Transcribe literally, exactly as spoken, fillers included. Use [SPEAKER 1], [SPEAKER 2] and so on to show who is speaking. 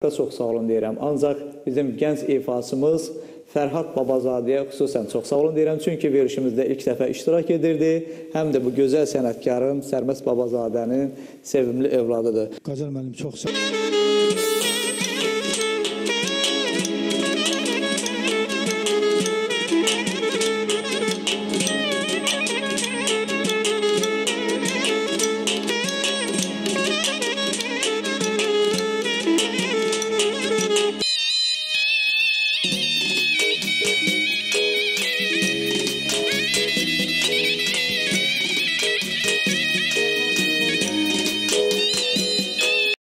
[SPEAKER 1] da çox sağ olun deyirəm. Ancaq bizim gənc ifasımız Fərhad Babazadəyə xüsusən çox sağ olun deyirəm. Çünki verilişimizdə ilk dəfə iştirak edirdi. Həm də bu gözəl sənətkarın Sərməst Babazadənin sevimli övladıdır.
[SPEAKER 2] Qacar müəllim çox sağ olun.